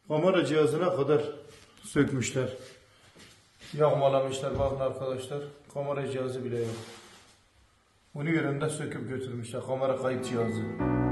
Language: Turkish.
Kamera cihazına kadar sökmüşler. Yağmalamışlar bakın arkadaşlar. Kamera cihazı bile yok. Bunu yerinde söküp götürmüşler. Kamera kayıt cihazı.